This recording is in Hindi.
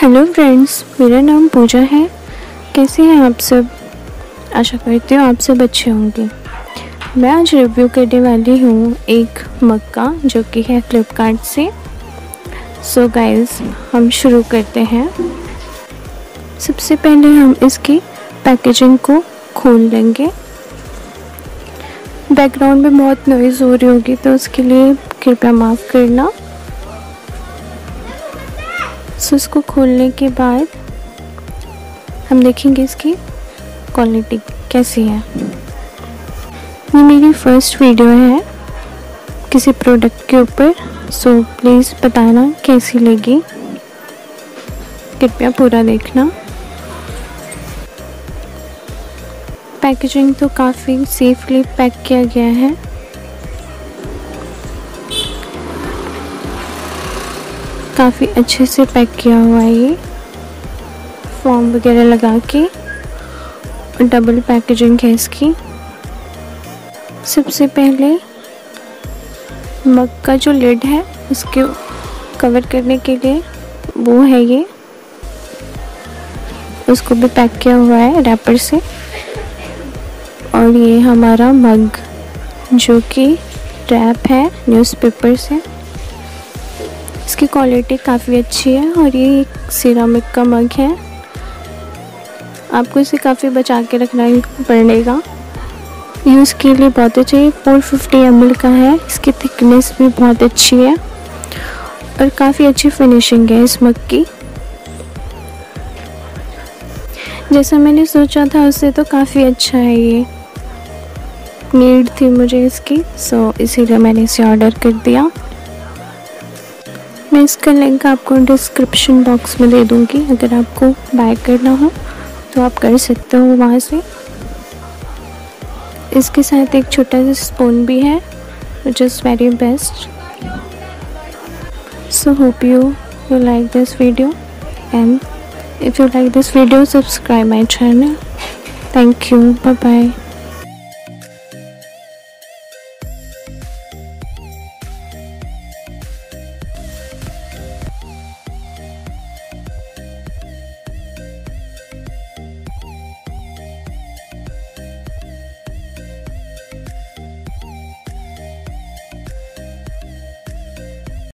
हेलो फ्रेंड्स, मेरा नाम पूजा है। कैसे हैं आप सब? आशा करती हूँ आप सब अच्छे होंगे। मैं आज रिव्यू करने वाली हूँ एक मग का, जो कि है फ्लिपकार्ट से। सो गाइस, हम शुरू करते हैं। सबसे पहले हम इसकी पैकेजिंग को खोल लेंगे। बैकग्राउंड में बहुत नॉइज़ हो रही होगी, तो उसके लिए कृपया माफ़ करना। सो इसको खोलने के बाद हम देखेंगे इसकी क्वालिटी कैसी है। ये मेरी फर्स्ट वीडियो है किसी प्रोडक्ट के ऊपर, सो प्लीज़ बताना कैसी लगी। कृपया पूरा देखना। पैकेजिंग तो काफ़ी सेफली पैक किया गया है। काफ़ी अच्छे से पैक किया हुआ है। ये फॉर्म वगैरह लगा के डबल पैकेजिंग है इसकी। सबसे पहले मग का जो लिड है उसके कवर करने के लिए वो है ये, उसको भी पैक किया हुआ है रैपर से। और ये हमारा मग, जो कि रैप है न्यूज़पेपर से। इसकी क्वालिटी काफ़ी अच्छी है और ये एक सिरामिक का मग है। आपको इसे काफ़ी बचा के रखना पड़ेगा। यूज़ के लिए बहुत अच्छा है। 450 ml का है। इसकी थिकनेस भी बहुत अच्छी है और काफ़ी अच्छी फिनिशिंग है इस मग की। जैसा मैंने सोचा था उससे तो काफ़ी अच्छा है। ये नीड थी मुझे इसकी, सो इसीलिए मैंने इसे ऑर्डर कर दिया। मैं इसका लिंक आपको डिस्क्रिप्शन बॉक्स में दे दूँगी। अगर आपको बाय करना हो तो आप कर सकते हो वहाँ से। इसके साथ एक छोटा सा स्पून भी है, which is very best. So hope you like this video, and if you like this video, subscribe my channel. Thank you. Bye bye.